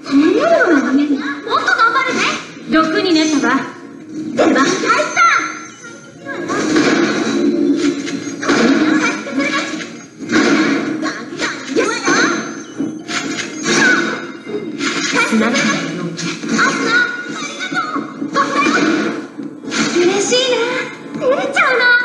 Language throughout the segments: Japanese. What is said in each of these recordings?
毒になったわ。出番入った。嬉しいな。照れちゃうな。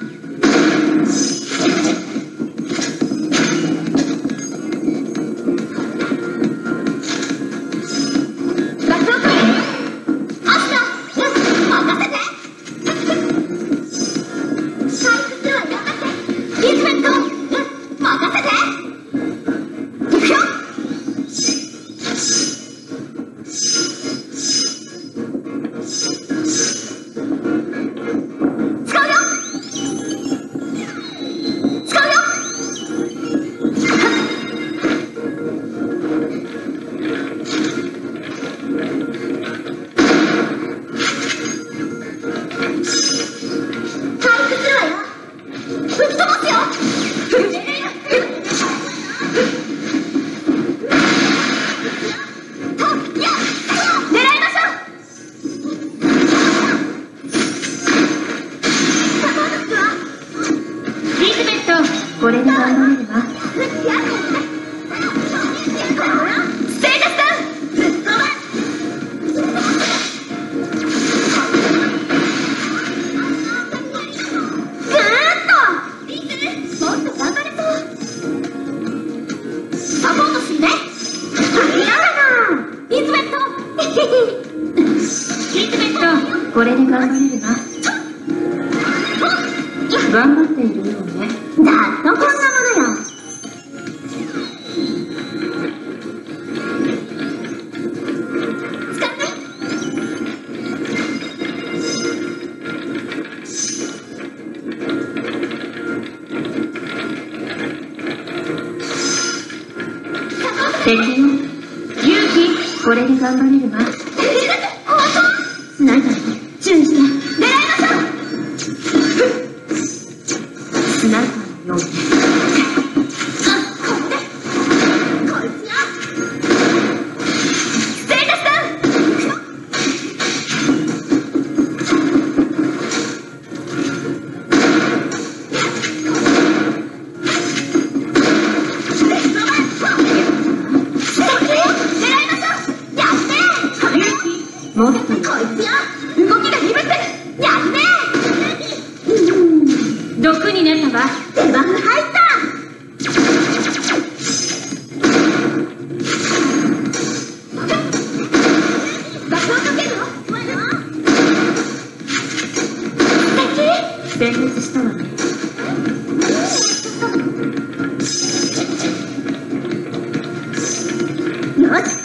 これで頑張れるわ。ステータスダウン。ぐーっともっと頑張れそう。サポートするね。やだな。イズベット。イズベット、これで頑張れるわ。頑張っているようね。だっとこんなものよ。使って。敵よ、勇気、これで頑張れるわ。スナイパー、注意して。狙いましょう。スナイパーのように。もっとこいつよ、動きが鈍ってる。やるね。毒になったわ。出番入った。爆をかけるの。敵全滅したわね。よし。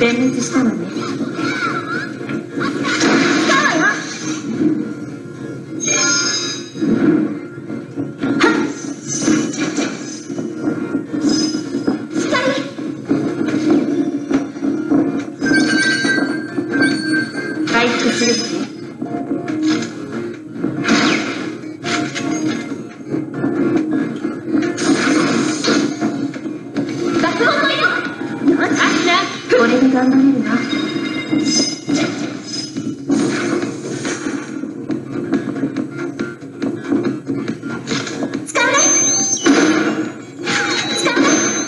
全滅したわね。使うわよ。回復するわね。これで頑張れるな。使うね。使うね。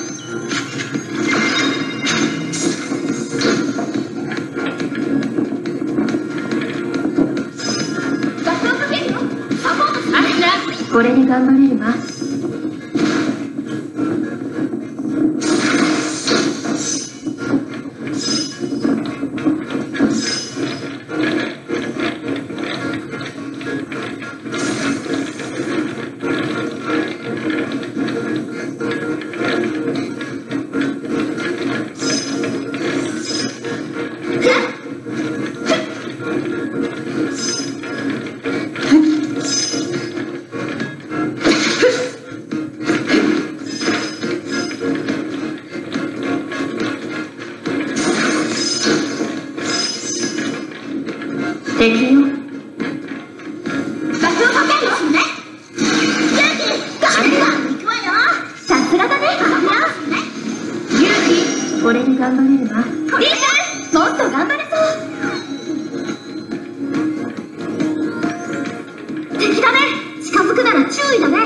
バックをかけるよ。サポートする。あんた、これで頑張れるわ。敵よ。バスをかけるよね。ガンガン行くわよ。さすがだね。勇気、これで頑張れるわ。リーチ、もっと頑張れそう。敵だね。近づくなら注意だね。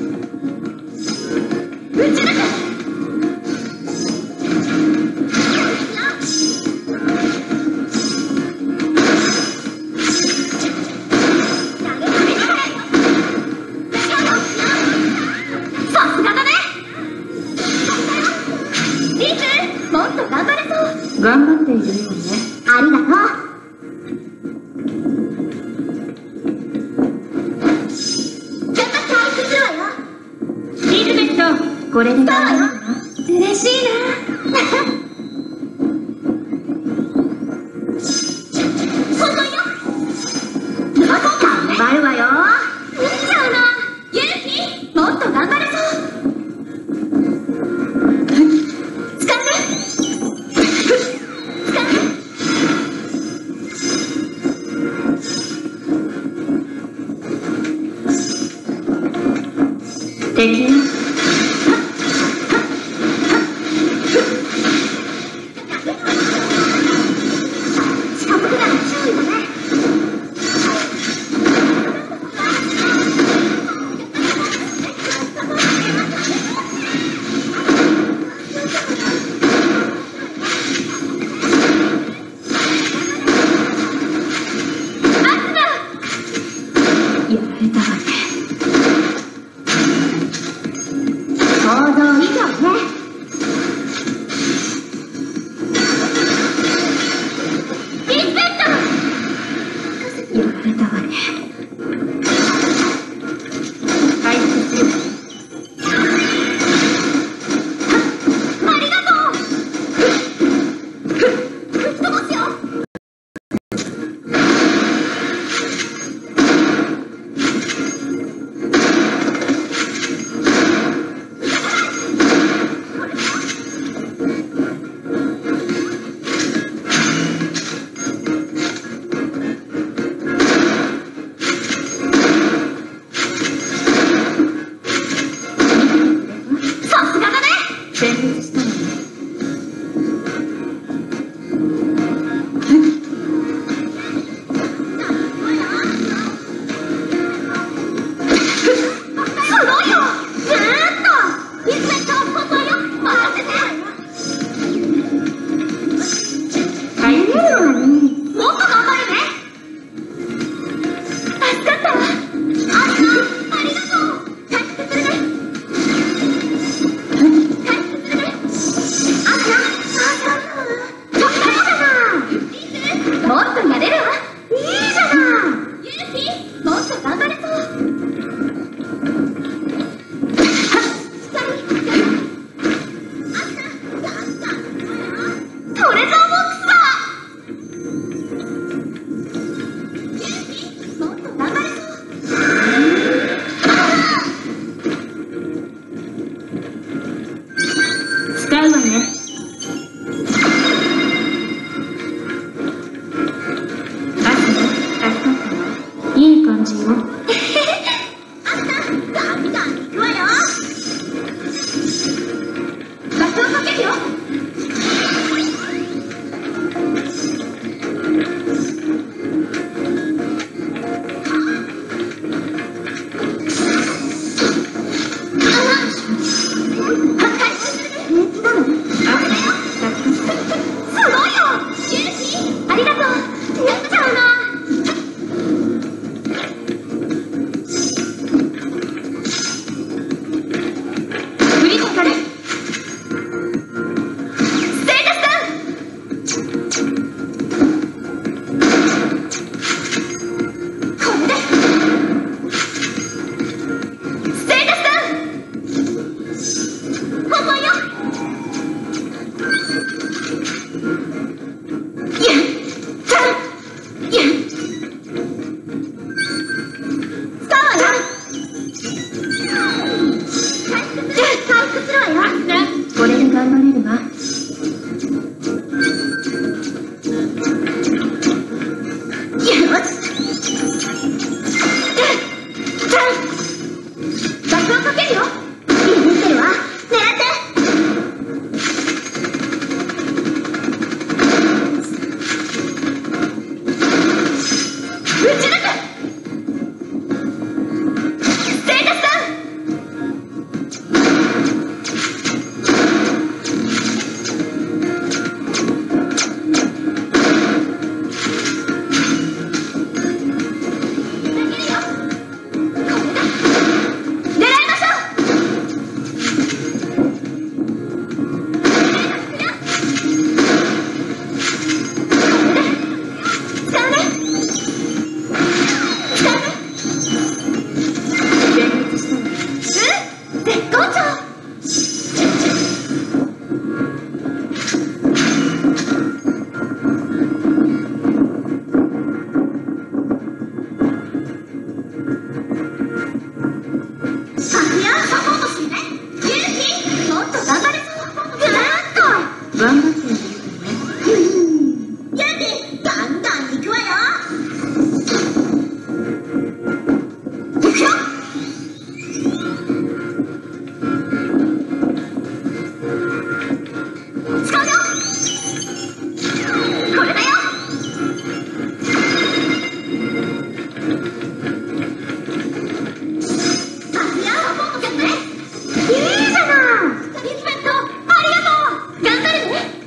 撃ち抜く。頑張っているようね。ありがとう。ちょっと回復するわよ。リズベット、これで頑張るわ。嬉しいな。本番よ。頑張るわよ。見ちゃうな。勇気、もっと頑張れそう。敵よ。近づくなら注意だね。やられたわね。想像以上ね。リスペクト。やられたわね。回復する。ありがとう。吹っ飛ばすよ。全滅したわね。すごいよ。ずーっとリスペクト、本当よ。任せて。帰れるわね。もっと頑張るね。助かったわ。ありがとう。回復するね。 うわね。いい感じよ。あんた、ガンガン行くわよ。バトンかけるよ。これで頑張れるわ。バトンかけるよ。いい見てるわ。狙って。打ち抜く。ステータスダウン。頑張ってやるね。やで、ガンガン行くわよ。行くよ。使うよ。これだよ。サポートするね。いいじゃない。リスペクト、ありがとう。頑張るね。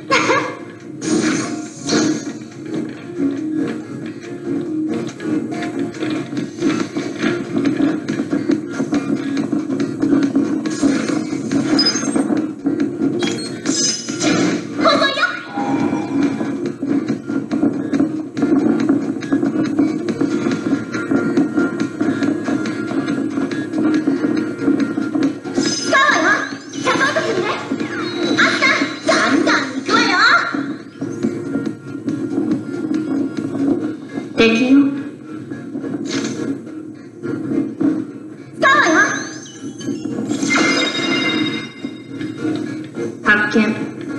敵よ。使うわよ。発見。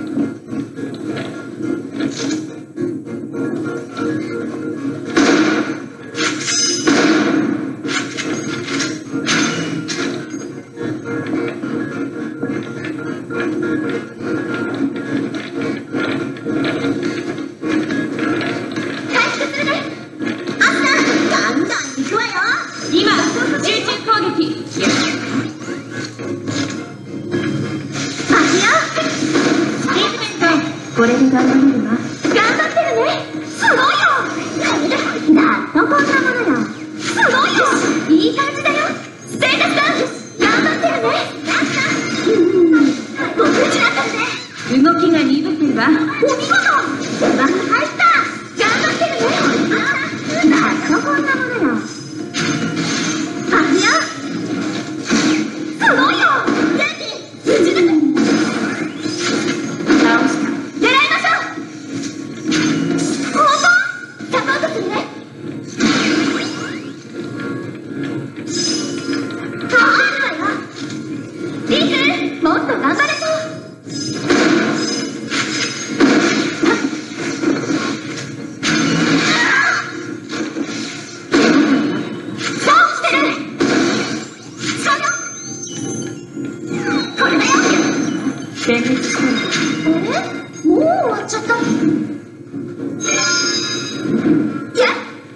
今、集中攻撃。これで頑張れるわ。頑張ってるね。すごいよ。だっとこんなものよ。すごいよ。いい感じだよ。ステータスダウン。頑張ってるね。僕打ちだったね。動きが鈍ってるわ。お見事。出番に入った。頑張ってるね。だっとこんなものよ。すごいよ。やって打ち抜く。倒した。狙いましょう。本当？サポートするね。そうあるわよ。リーズ、もっと頑張れそう。 もう終わっちゃった。やっ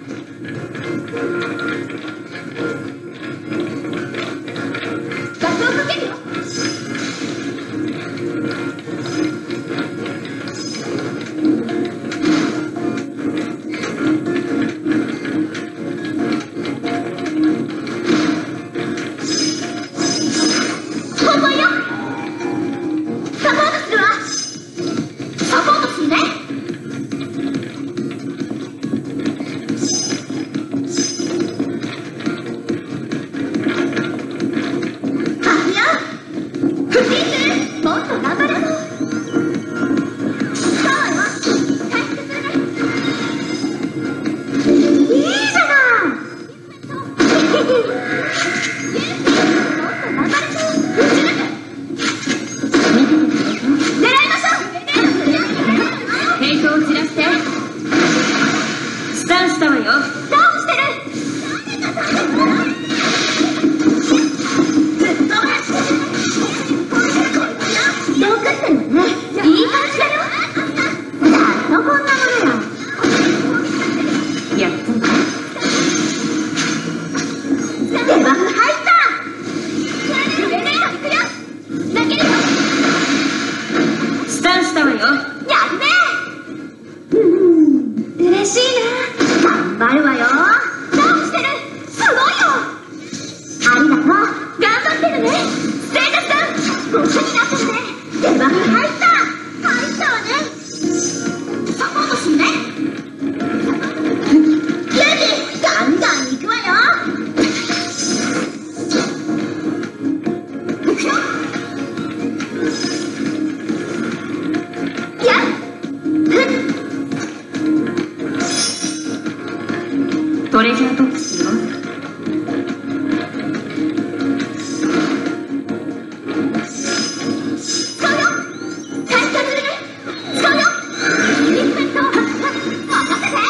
ガスをかけるよ。本番よ。サポートするわ。サポートするね。フリーズ、もっと頑張る。そうよ、回復するね。いいじゃない。もっと頑張る。打ち抜く。狙いましょう。ヘイトを散らして。スタンしたわよ。ダウンしてる。どうかしてるわね。いい感じだよ。ざっとこんなものよ。やっと出番入った。グレネード行くよ。投げるよ。スタンしたわよ。やるね。嬉しいな。頑張るわよ。ダウンしてる。すごいよ。ありがとう。頑張ってるね。ステータスダウン。ご一緒になってるね。出番入った。入ったわね。サポートするね。ユーキ、ガンガン行くわよ。行くよ。やっトレジャーボックスよ。使うよ。回復するね。使うよ。リクメント任せて。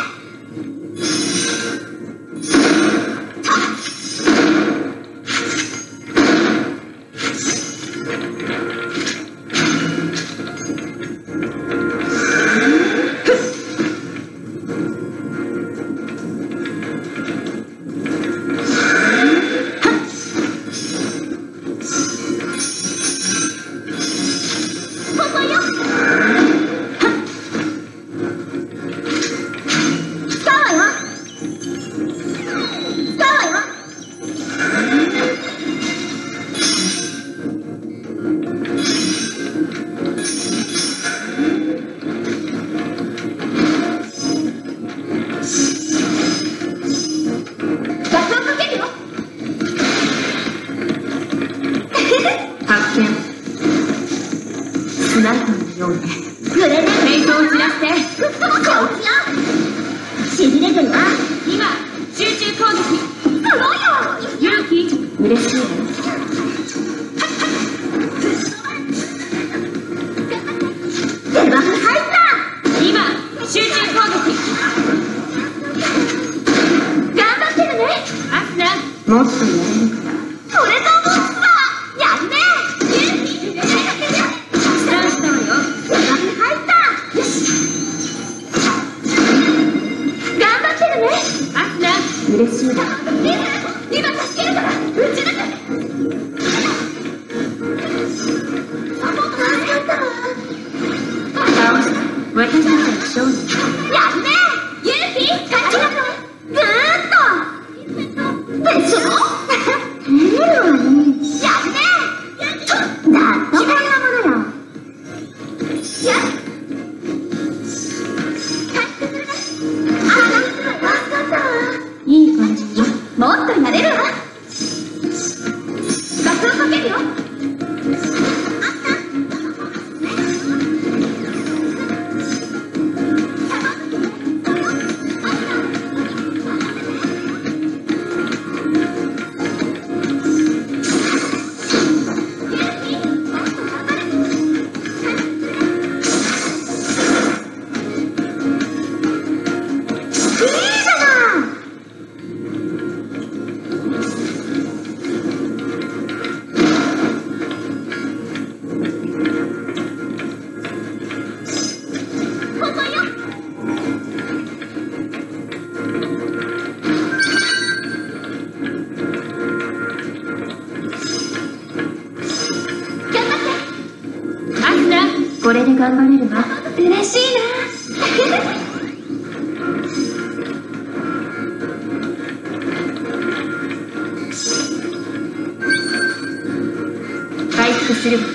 本番よ。使うわよ。使うわよ。ガスをかけるよ。発見。スナイパーのようね。グレネード。フェイトを散らして。こいつよ。しびれてるわ。今、集中攻撃。すごいよ。勇気、嬉しいわ。出番入った。今、集中攻撃。頑張ってるね。アスナ、もっとやれるから。それとボックスだ。やるね。勇気、スタンしたわよ。出番入った。よし。頑張ってるね。アスナ、嬉しいわ。今助けるから。打ち抜く。サポート助かったわ。倒した。私たちの勝利。やるね。勇気、勝ちなさい。ぐーっと。でしょ。照れるわね。やるね。ざっとこんなものよ。やっ。回復するね。あら、助かったわ。いい感じ。もっとやれるわ。ガスをかけるよ。 頑張れるわ。嬉しいな。回復するわね。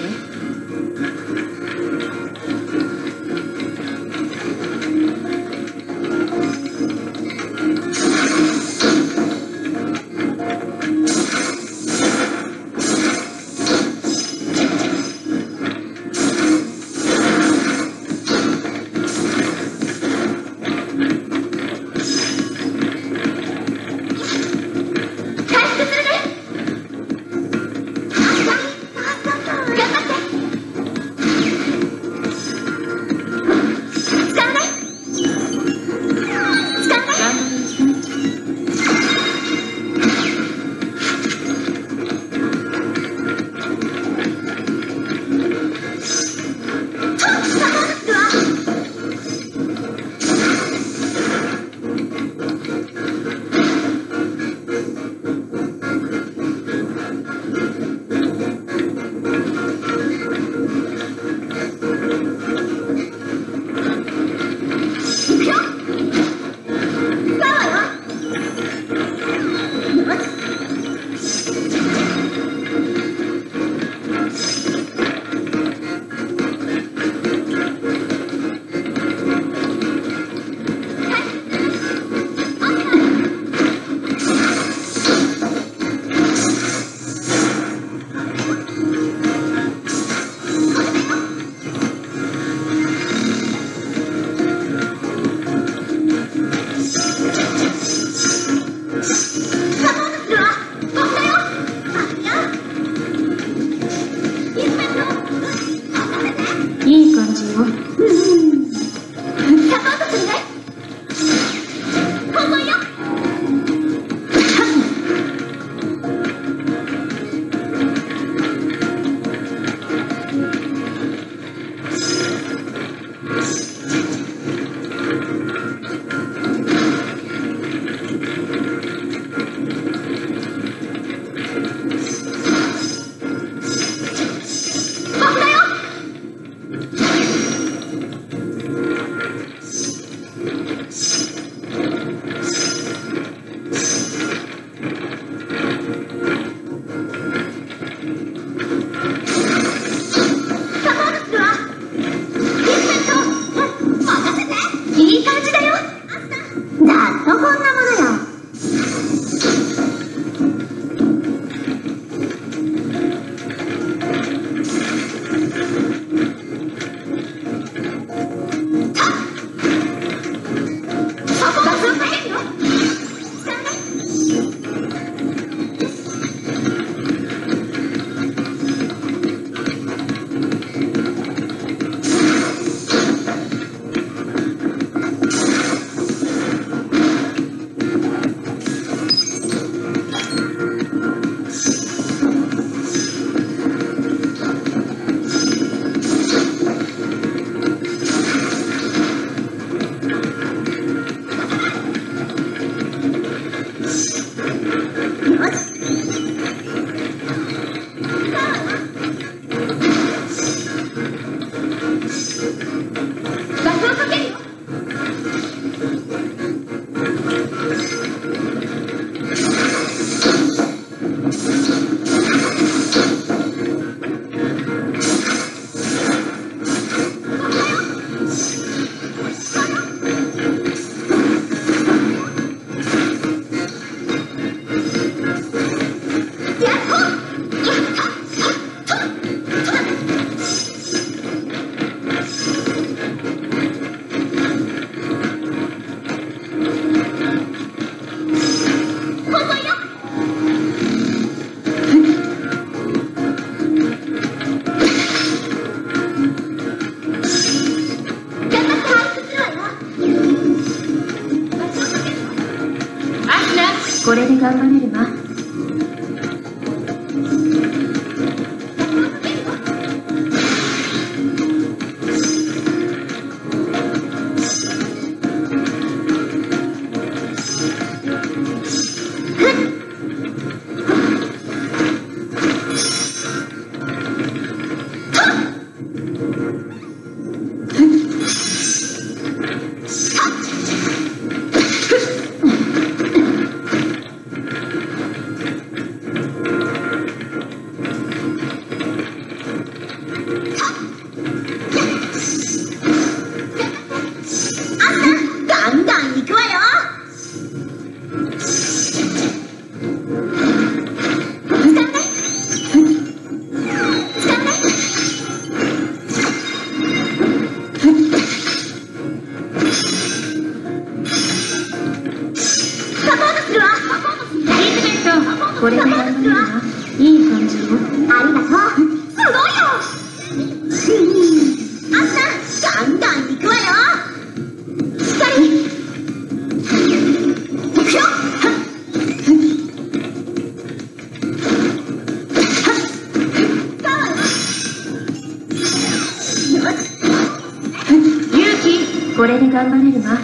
いい感じよ。サポートするね。本番よ。いい感じだよ。ざっとこんなものよ。これで頑張れるわ。 サポートするわ。 リーズメント、これで頑張れるわ。いい感じよ。 ありがとう。すごいよ。アスナ、ガンガン行くわよ。光。行くよ。 勇気、これで頑張れるわ。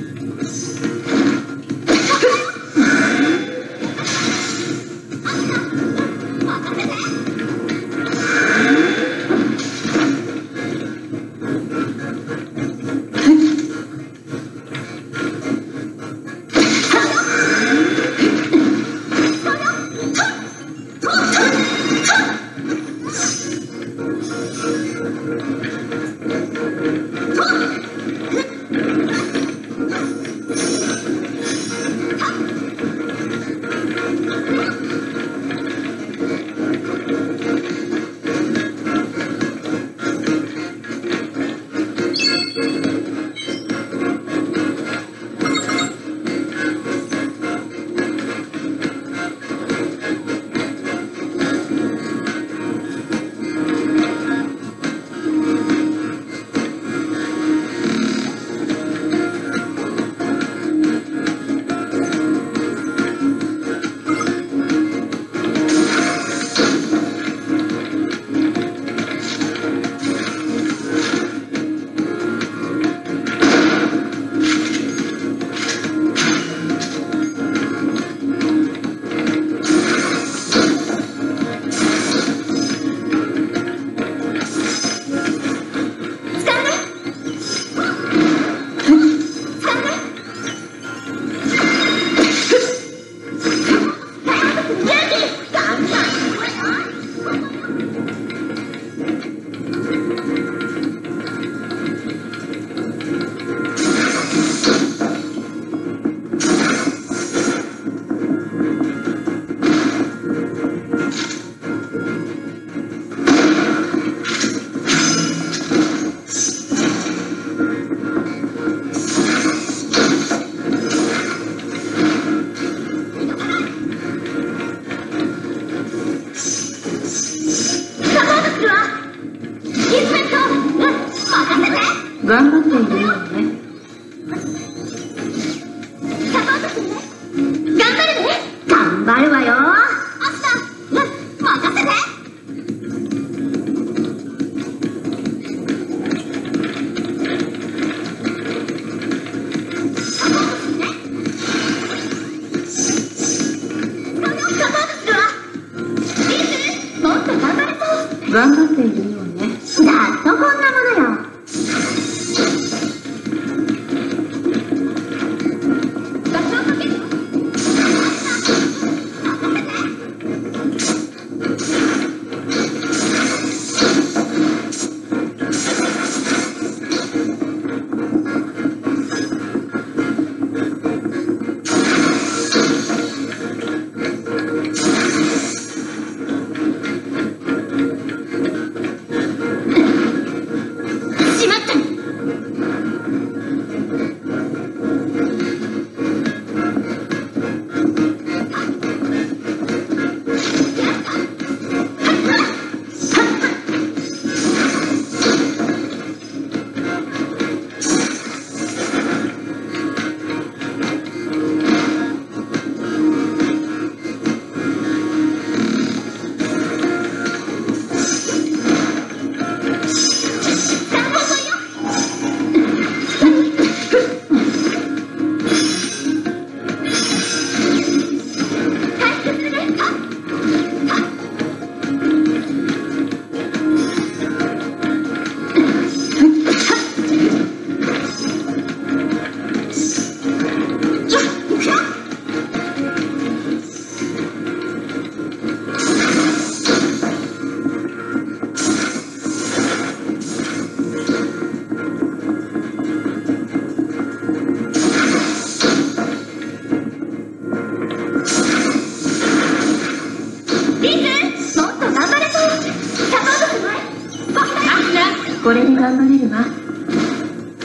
頑張っているよね。 サポートするね。頑張るね。頑張るわよ。アスナ、任せて。サポートするね。サポートするわ。リーズ、もっと頑張れそう。 頑張っているよね。 だっとこんなものよ。 これで頑張れるわ。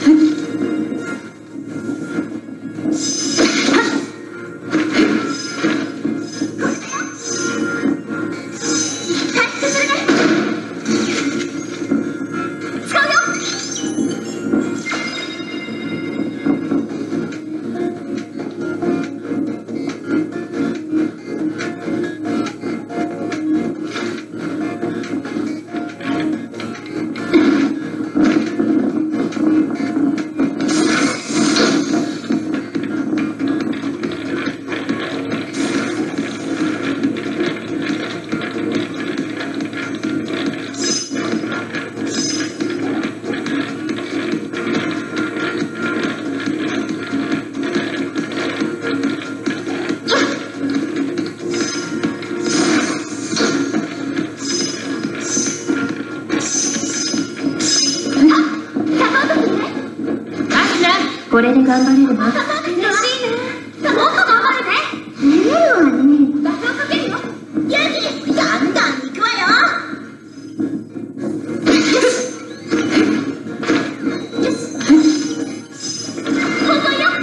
これで頑張れるわ。 嬉しいね。もっと頑張るね。寝れるわね。バフをかけるよ。ユキ、ガンガン行くわよ。よし。本番よ。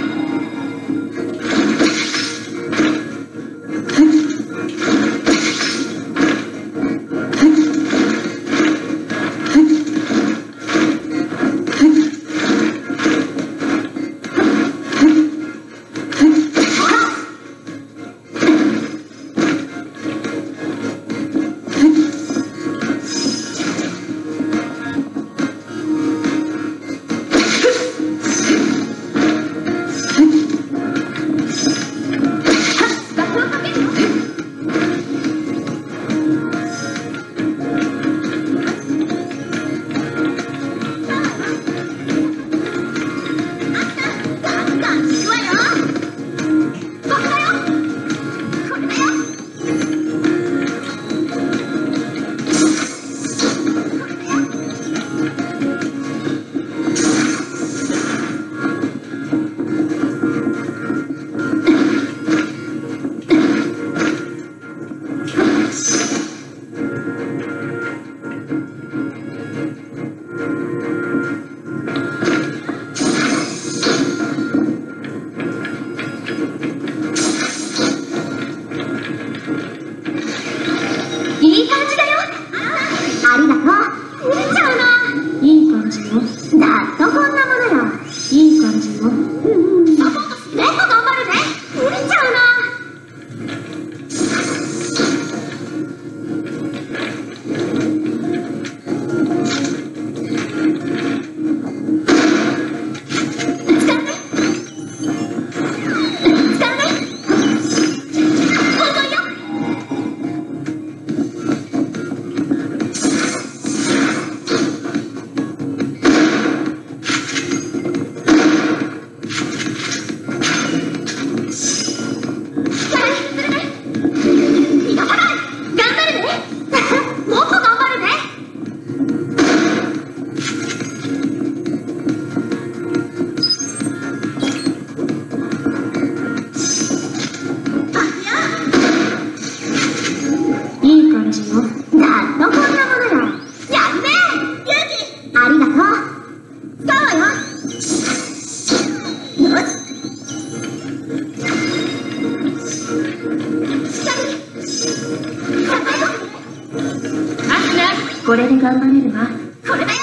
いい感じだよ。ありがとう。売れちゃうな。 いい感じよ。 だっとこんなものよ。 いい感じよ。 サポートして。もっと頑張るね。売れちゃうな。使うね。使うね。本番よ。 いい感じよ。 だっとこんなものよ。やるね。ユキ、ありがとう。使うわよ。よし。 これで頑張れるわ。 これだよ。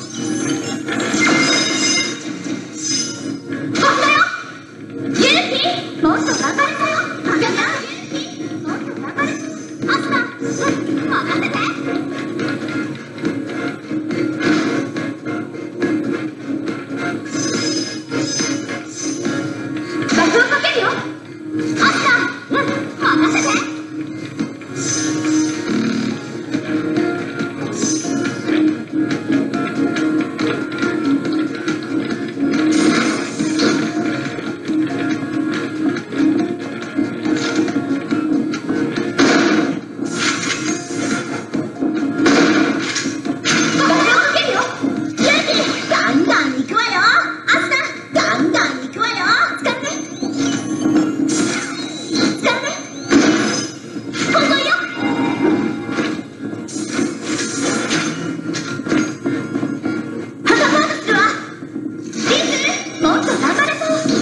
これだよ。ユキ、もっと頑張るぞよ。ユキ、もっと頑張る。アスナ、任せて。バフをかけるよ。アスナ、任せて。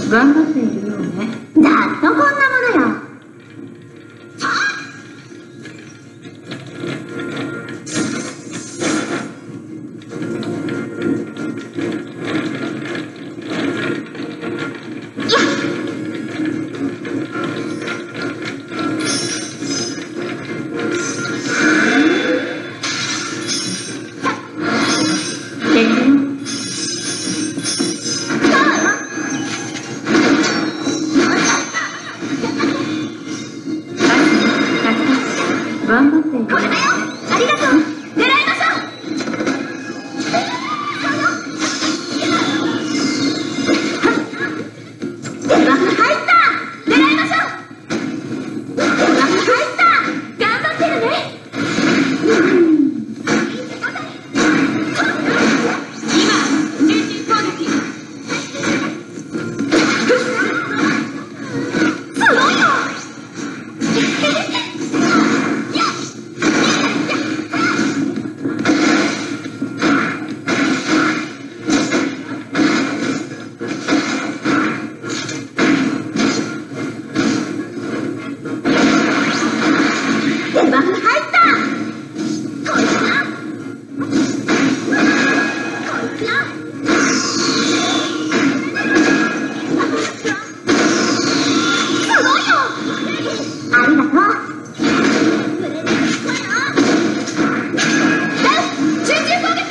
頑張っているようね。 ざっとこんなものよ。 頑張っている。 これだよ。ありがとう。狙いましょう。出番入った。狙いましょう。出番入った。頑張ってるね。今集中攻撃。すごいよ。出番入った。こいつな。こいつな。すごいよ。ありがとう。集中攻撃。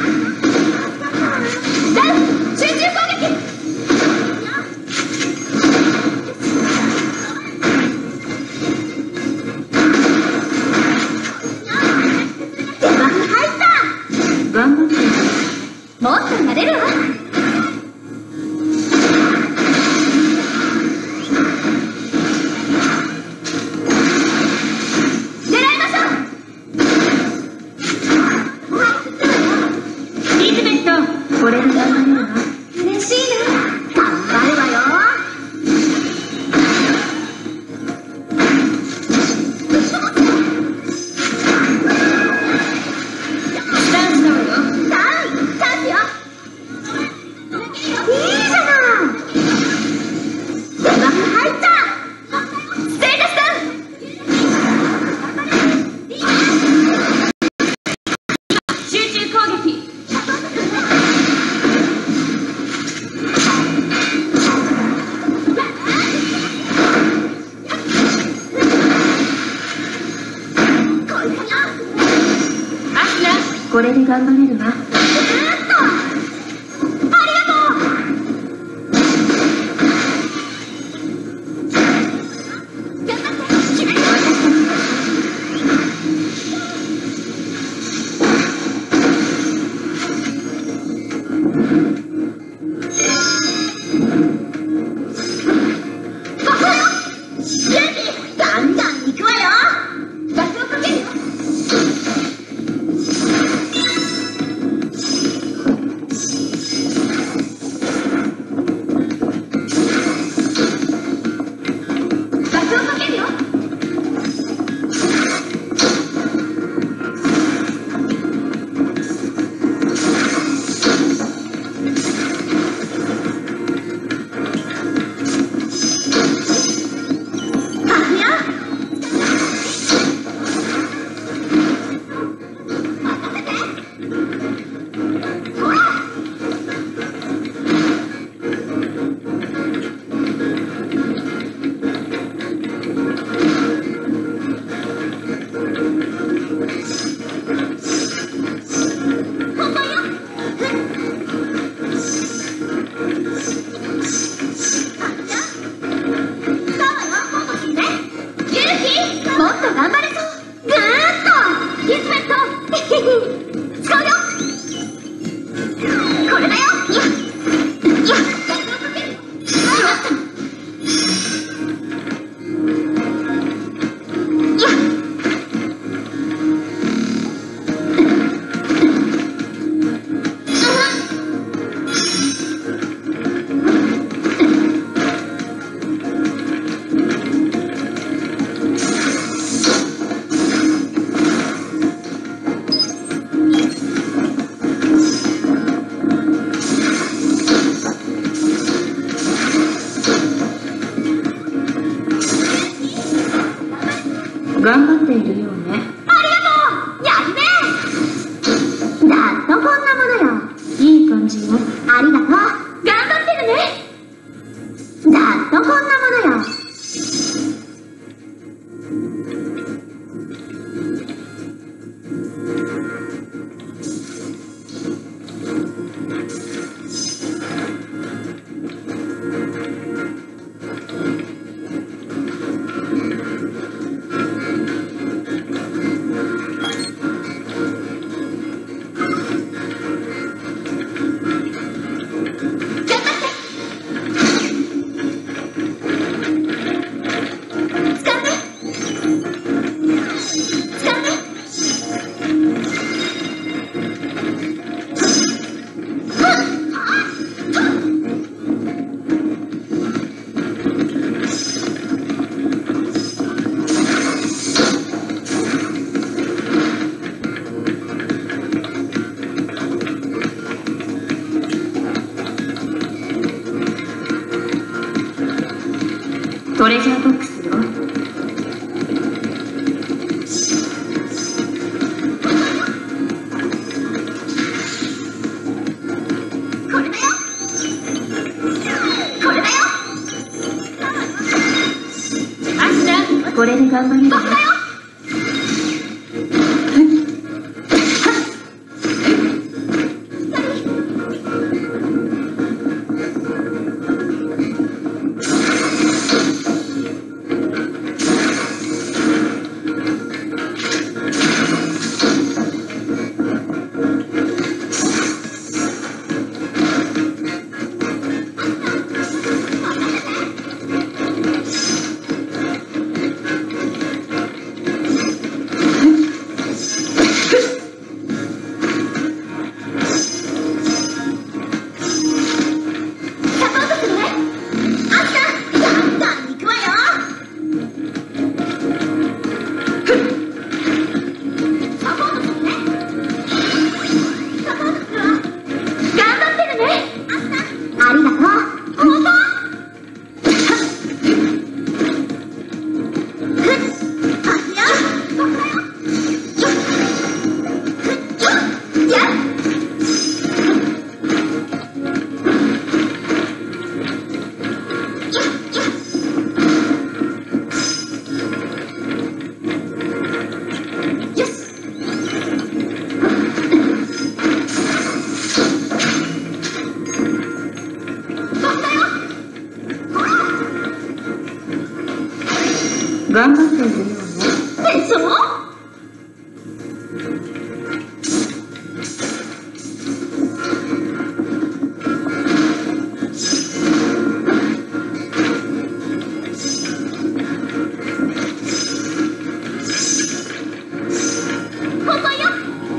集中攻撃。 頑張っている。 もっとなれるわ。狙いましょう。 リズベット、これで頑張れるわ。 嬉しいな。頑張るわよ。 スタンスだわよ。 チャンスよ。いいじゃない。出番入った。ステータスダウン。 集中攻撃。アスラ、これで頑張れるわ。 ガンガン行くわよ。ガスをかけるよ。 トレジャーボックスよ。 これだよ。これだよ。 アスタ、これで頑張れるわ。頑張っているようね。 でしょ？本番よ。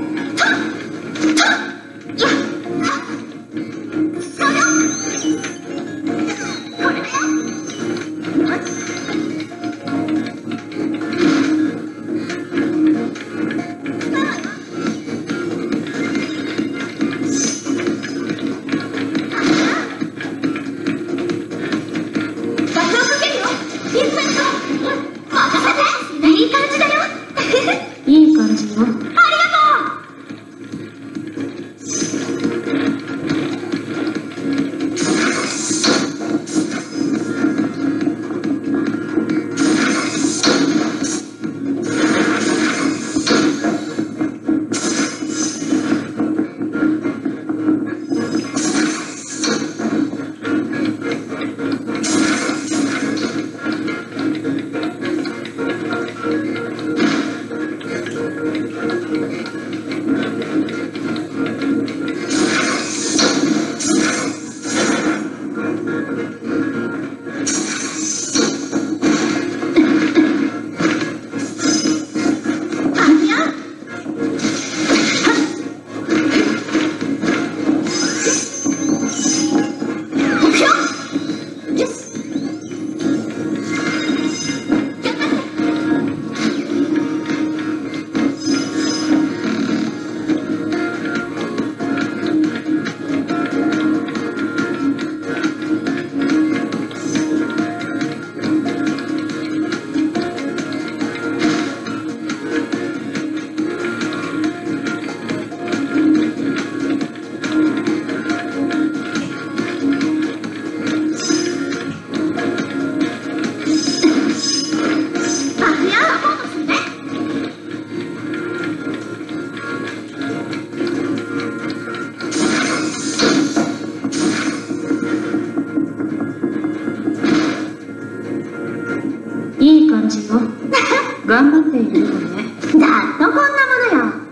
これだよ。 いい感じよ。いい感じよ。頑張っているよね。 ざっとこんなものよ。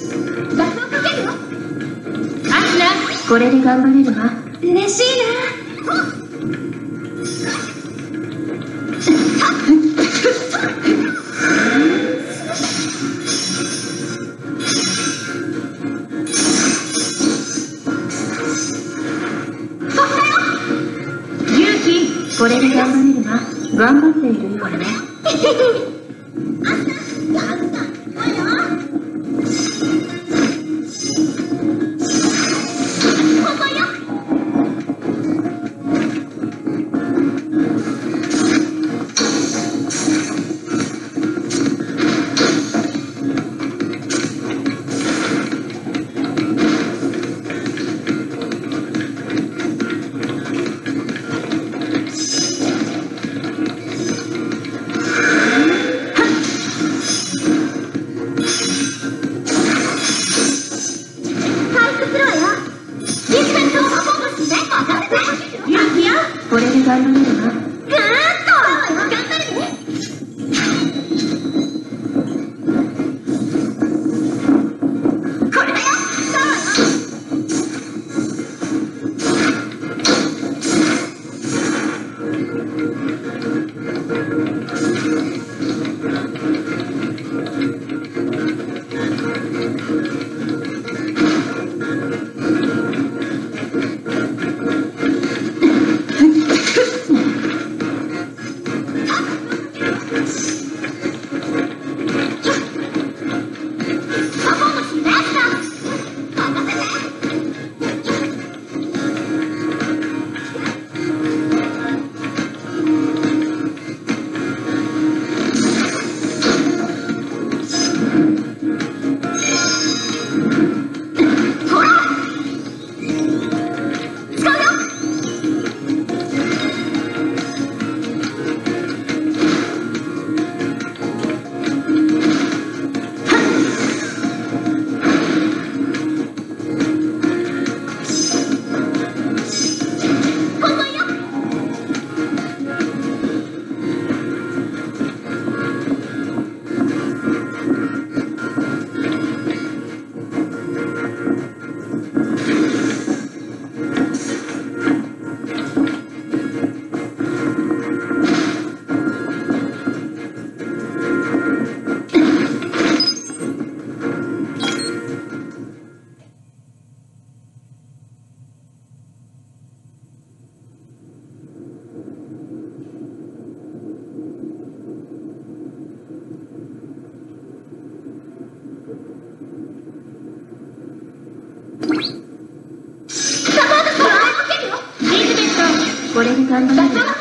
バスをかけるよ。 アスナ、これで頑張れるわ。 嬉しいな。 勇気、これで頑張れるわ。頑張っているようね。これで頑張れるわ。これで頑張れるわ。